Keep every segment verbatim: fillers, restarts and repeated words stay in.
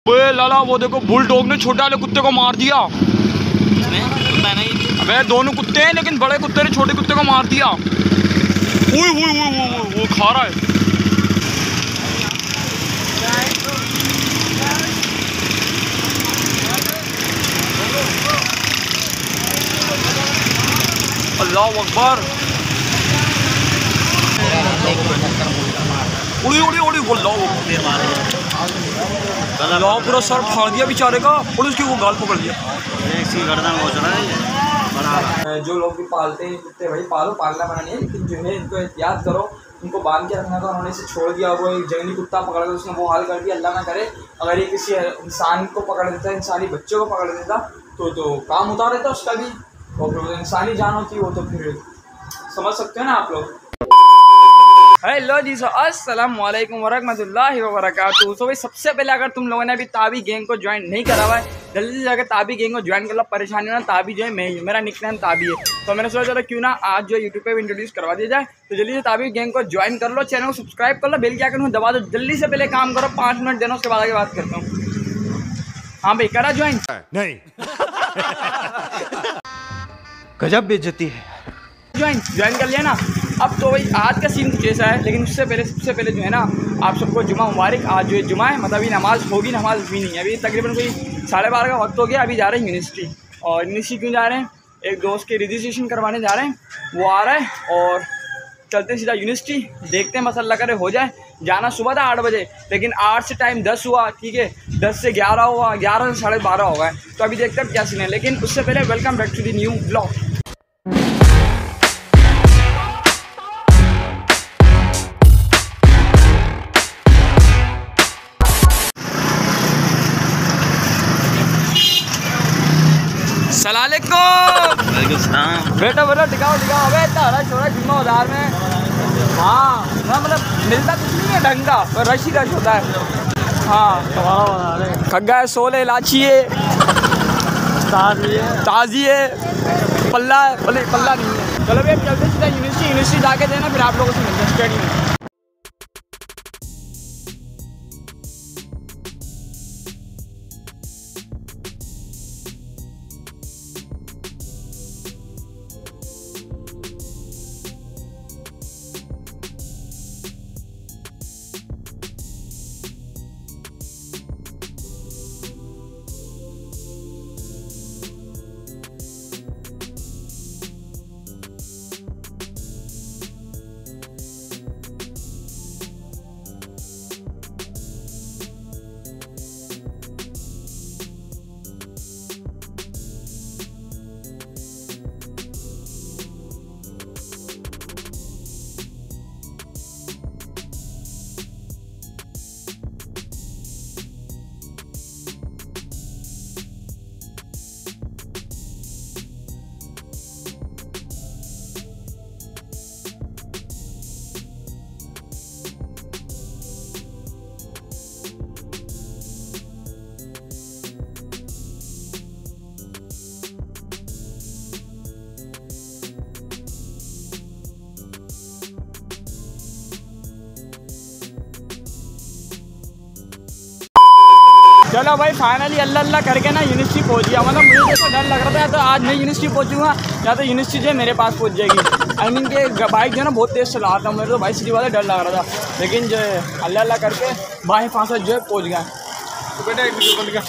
ओए लाला वो देखो बुल डॉग ने छोटे वाले कुत्ते को मार दिया। अबे दोनों कुत्ते हैं लेकिन बड़े कुत्ते ने छोटे कुत्ते को मार दिया। ओए ओए ओए ओए वो खा रहा है। अल्लाह अकबर। उड़ी उड़ी उड़ी अल्लाह पूरा सर फाड़ दिया बेचारे का और उसकी वो गाल पकड़ लिया। जो लोग भी पालते हैं कुत्ते भाई पालो, पालना मना नहीं है, लेकिन जो है इनको एहतियात करो, उनको बांध के रखना। तो उन्होंने इसे छोड़ दिया, वो एक जंगली कुत्ता पकड़ कर उसने वो हाल कर दिया। अल्लाह ना करे अगर ये किसी इंसान को पकड़ देता, इंसानी बच्चों को पकड़ देता तो तो काम उतार देता उसका भी, और फिर इंसानी जान होती वो तो फिर समझ सकते हो ना आप लोग। हेलो जी, सो अस्सलाम वालेकुम वरहमतुल्लाहि वबरकातुहू। सो भाई सबसे पहले अगर तुम लोगों ने अभी ताबी गैंग को ज्वाइन नहीं करा हुआ है, जल्दी से जाकर ताबी गैंग को ज्वाइन कर लो। परेशानी हो ना, ताबी जो है मैं मेरा निकनेम ताबी है, तो मैंने सोचा चलो क्यों ना आज जो यूट्यूब पे भी इंट्रोड्यूस करवा दिया जाए। तो जल्दी से ताबी गैंग को ज्वाइन कर लो, चैनल को सब्सक्राइब कर लो, बेल के आइकन को दबा दो। जल्दी से पहले काम करो, पाँच मिनट देना, उसके बाद आगे बात करता हूँ। हाँ भाई करा ज्वाइन? नहीं। गजब बेइज्जती है। ज्वाइन ज्वाइन कर लिया ना। अब तो भाई आज का सीन कुछ ऐसा है, लेकिन उससे पहले सबसे पहले जो है ना आप सबको जुमा मुबारक। आज जो है जुमा है, मतलब अभी नमाज़ होगी, नमाज़ हुई नहीं है अभी, तकरीबन कोई साढ़े बारह का वक्त हो गया। अभी जा रहे हैं यूनिवर्सिटी, और यूनिवर्सिटी क्यों जा रहे हैं, एक दोस्त के रजिस्ट्रेशन करवाने जा रहे हैं, वो आ रहा है और चलते सीधा यूनिवर्सिटी। देखते हैं बस अल्लाह करे हो जाए। जाना सुबह था आठ बजे, लेकिन आठ से टाइम दस हुआ, ठीक है, दस से ग्यारह हुआ, ग्यारह से साढ़े बारह हो गए। तो अभी देखते हैं क्या सीन है, लेकिन उससे पहले welcome back to the new blog. सलामुअलैकुम। बेटा बेटा टिकाओ टिकाओ। अबे तारा छोरा जुम्मा उधार में, हाँ ना, मतलब मिलता कुछ नहीं है ढंग का, पर रश ही रश होता है। हाँ खग्गा है, सोले, इलाची है, ताज़ी है, पल्ला है, पल्ले पल्ला नहीं है। चलो भैया चलते सीधा यूनिवर्सिटी, यूनिवर्सिटी जाके देना, फिर आप लोगों से मिलते हैं स्टडी में। चलो भाई फाइनली अल्लाह अल्लाह करके ना यूनिवर्सिटी पहुंच गया। मतलब मुझे जैसा डर लग रहा था, या तो आज मैं यूनिवर्सिटी पहुंचूंगा या तो यूनिवर्सिटी जो है मेरे पास पहुंच जाएगी। आई मीन के बाइक जो है ना बहुत तेज़ चला रहा था, मेरे तो भाई सीधी वाला डर लग रहा था, लेकिन जो है अल्लाह अल्लाह करके बाई फांसठ जो है पहुँच गया। तो बेटा एक वीडियो बंद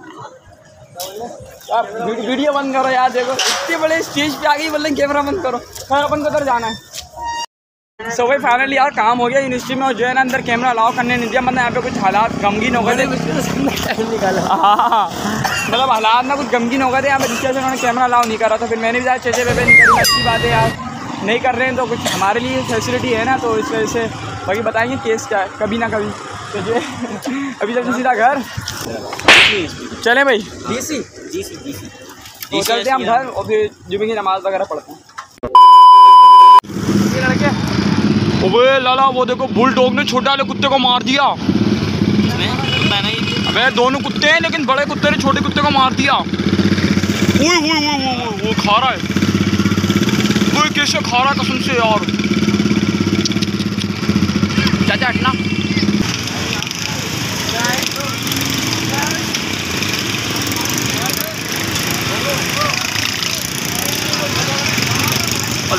कर, वीडियो बंद करो यार। देखो इतने बड़े स्टेज पे आ गई, बोल रहे कैमरा बंद करो, खैर अपन को उधर जाना है। सो so, भाई फाइनली यार काम हो गया यूनिवर्सिटी में, और जो है ना अंदर कैमरा अलाउ करने नहीं दिया। मतलब यहाँ पे कुछ हालात गमगीन हो गए थे, हाँ मतलब हालात ना कुछ गमगीन हो गए थे यहाँ पे, जिसके वजह से उन्होंने कैमरा अलाउ नहीं करा। तो फिर मैंने भी यार चेचे पे नहीं करी, अच्छी बात है यार, नहीं कर रहे हैं तो कुछ हमारे लिए फैसिलिटी है ना, तो इस वजह से बाकी बताएंगे केस क्या है कभी ना कभी। तो जो अभी चलते सीधा घर चले भाई, जी सी जी सी जी सी तो चलते हम घर, और फिर जुम्मे की नमाज़ वगैरह पढ़ते हैं। लड़के ओए लाला वो देखो बुल डॉग ने छोटे वाले कुत्ते को मार दिया। अबे दोनों कुत्ते हैं लेकिन बड़े कुत्ते ने छोटे कुत्ते को मार दिया। ओए ओए ओए ओए वो खा रहा है, वो कैसे खा रहा है कसम से यार। चाचा हटना।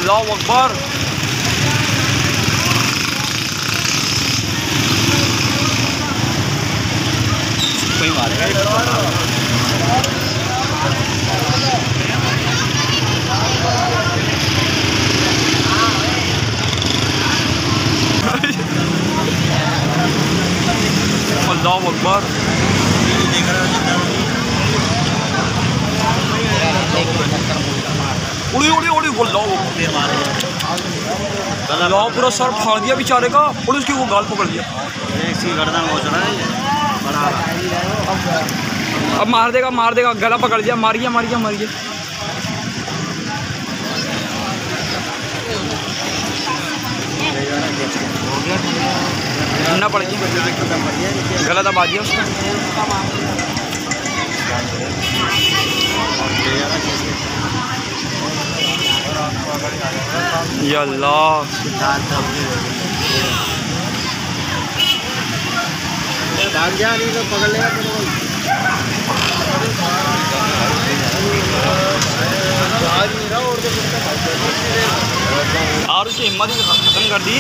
अल्लाह अकबर। कोई मारेगा अल्लाह अकबर। उड़ी उड़ी उड़ी अल्लाह पूरा सर फाड़ दिया बेचारे का और उसकी वो गाल पकड़ दिया। अब मार देगा मार देगा गला पकड़ दिया। मारिए मारिए मारिए। ना पड़ गई गला दबा दिया उसने। या अल्लाह नहीं तो पकड़ लेगा और उसकी हिम्मत खत्म कर दी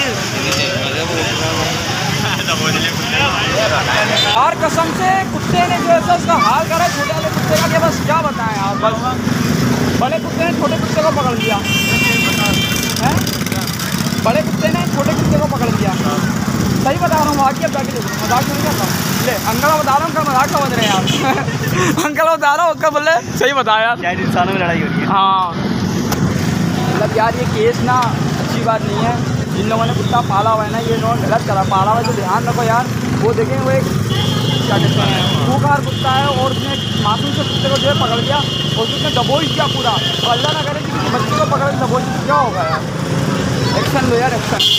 और कसम से कुत्ते ने जो है उसका हाल करा छोटे वाले कुत्ते का। बस क्या बताएं यार, बस बड़े कुत्ते ने छोटे कुत्ते को पकड़ लिया है। बड़े कुत्ते ने छोटे कुत्ते को पकड़ लिया। सही बता रहा हूँ, वाकई जाके देखो, मजाक नहीं कर रहा। ले अंकल बता रहा हूँ, कल मजाक समझ रहे हैं यार। अंकल बता रहा हूँ, अंकल बोले सही बताया यार। इंसानों में लड़ाई हो रही है। हाँ मतलब यार ये केस ना अच्छी बात नहीं है। जिन लोगों ने कुत्ता पाला हुआ है ना, ये लोग गलत करा। पाला हुआ तो ध्यान रखो यार। वो देखें वो एक क्या कहते हैं खूंखार कुत्ता है और उसने मासूम से कुत्ते को जो है पकड़ लिया और उसने दबोच दिया पूरा। और अल्लाह ना करे कि किसी बच्चे को पकड़ के दबोच क्या होगा यार। एक्शन लो यार एक्शन।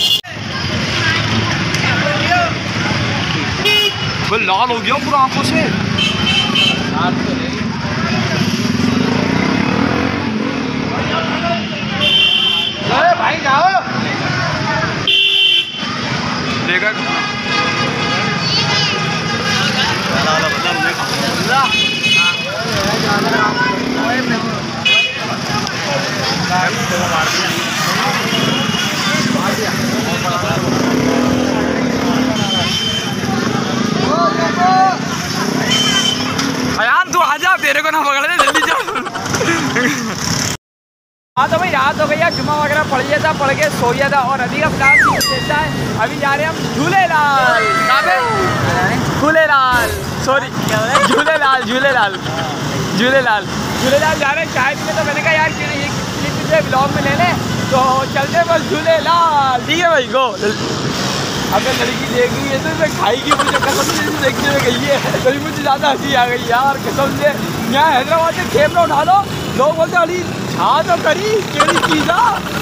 वो लाल हो गया पूरा आंखों से। अरे भाई जाओ देखा अयान तू आजा, तेरे को ना पकड़ दे, जल्दी चल। हाँ तो भाई रात हो गई है, जुम्मा वगैरह पढ़ लिया था, पढ़ के सो गया था और अभी का प्लान देता है। अभी जा रहे हैं हम झूलेलाल। कहाँ पे? झूलेलाल सॉरी झूलेलाल झूलेलाल झूलेलाल झूलेलाल जा रहे हैं चाय पीने। तो मैंने कहा यार क्यों नहीं ये क्लिप मुझे ब्लॉग में ले लें, तो चलते बस झूलेलाल। ठीक है भाई गो। अगर लड़की देख रही है तो मैं खाएगी मुझे, कसम से देखने में गई है। कभी मुझे ज़्यादा हंसी आ गई यार कसम से। यहाँ हैदराबाद से कैमरा उठा लो, लोग बोलते अली छा तो करी केड़ी चीज़ा।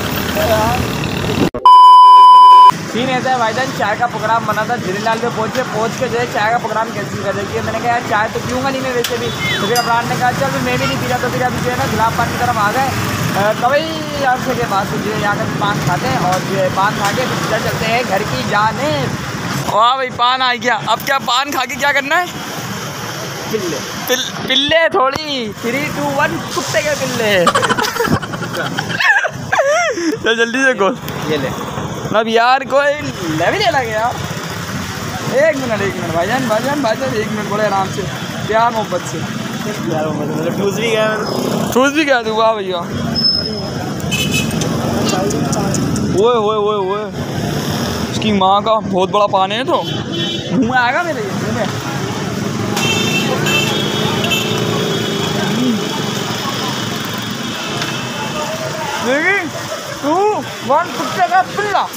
सीन ऐसा है भाईजान, चाय का प्रोग्राम बना था, झूलेलाल पे पहुँचे, पहुँच के जो है चाय का प्रोग्राम कैंसिल कर देती है। मैंने कहा यार चाय तो पीऊँगा नहीं मैं वैसे भी। तो फिर अफरान ने कहा चल फिर मैं भी नहीं पी रहा। तो फिर अभी जो है ना गुलाब पान की तरफ आ गए। कभी अरसे के बाद जो है यहाँ का पान खाते हैं और जो है पान खा के फिर चलते हैं घर की जाने। वाह भाई पान आ गया। अब क्या पान खा के क्या करना है? पिल्ले पिल, पिल्ले थोड़ी थ्री टू वन कुत्ते के पिल्ले। तो जल्दी से खोल ये ले। अब यार कोई लेवी ले लगे यार। एक मिनट एक मिनट भाईजान भाईजान भाईजान एक मिनट बोले आराम से, प्यार मोहब्बत से। प्यार मोहब्बत ठूस भी गया ठूस भी गया तू। वाह भैया ओए ओए ओए ओए उसकी माँ का बहुत बड़ा पान है। तो मुँह में आएगा मेरे मुँह में। थ्री टू वन कुत्ते का पिल्ला।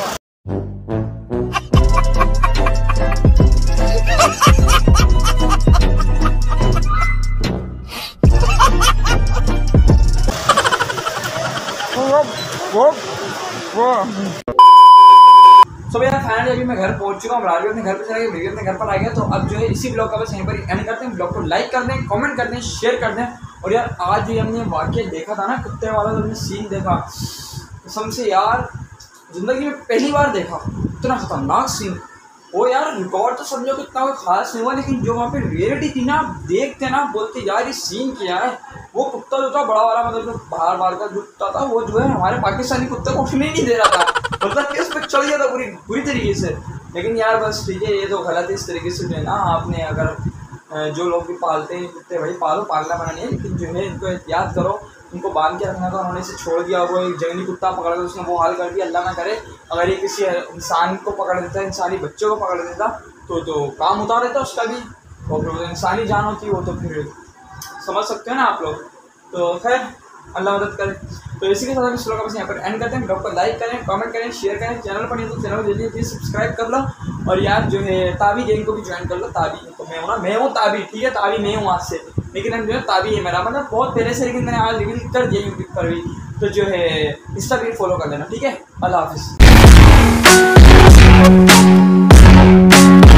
सो so, यार फाइनली अभी मैं घर पहुंच चुका हूँ। राजू अपने घर पे चला गया, मेरे अपने घर पर आ गया। तो अब जो है इसी ब्लॉग का बस यहीं पर एंड करते हैं। ब्लॉग को लाइक कर दें, कमेंट कर दें, शेयर कर दें। और यार आज ये हमने वाकई देखा था ना कुत्ते वाला, तो हमने सीन देखा कसम से यार ज़िंदगी में पहली बार देखा इतना खतरनाक सीन। वो यार रिकॉर्ड तो समझो कि इतना कोई खास नहीं हुआ, लेकिन जो वहाँ पे रियलिटी थी ना, आप देखते ना बोलते यार ये सीन किया है। वो कुत्ता जो था बड़ा वाला, मतलब जो बाहर बाहर का जो कुत्ता था, वो जो है हमारे पाकिस्तानी कुत्ते को उठने नहीं दे रहा था, मतलब कि उस पर चढ़ गया था पूरी बुरी तरीके से। लेकिन यार बस ठीक है, ये तो गलत है इस तरीके से जो है ना, आपने अगर जो लोग भी पालते हैं कुत्ते भाई पालो, पालना मना नहीं है, लेकिन जो है इनको एहतियात करो, उनको बांध के रखना था। उन्होंने इसे छोड़ दिया, वो एक जंगली कुत्ता पकड़ कर उसने वो हाल कर दिया। अल्लाह ना करे अगर ये किसी इंसान को पकड़ देता, इंसानी बच्चों को पकड़ देता तो तो काम उतार देता उसका भी, और फिर इंसानी जान होती वो तो फिर समझ सकते हो ना आप लोग। तो खैर अल्लाह मदद करे। तो इसी के साथ हम इस व्लॉग को बस यहाँ पर एंड करते हैं। व्लॉग को लाइक करें, कमेंट करें, शेयर करें। चैनल पर नहीं तो चैनल को जल्दी जल्दी सब्सक्राइब कर लो। और यार जो है ताबी गेम को भी ज्वाइन कर लो। ताबी तो मैं हूँ ना, मैं हूँ ताबी, ठीक है, ताबी मैं हूँ आज से, लेकिन हम जो है ताबी है मेरा, मतलब बहुत पहले से, लेकिन मैंने आज रिवील कर दिया यूट्यूब पर भी। तो जो है इंस्टा पेज फॉलो कर लेना, ठीक है। अल्लाह हाफिज़।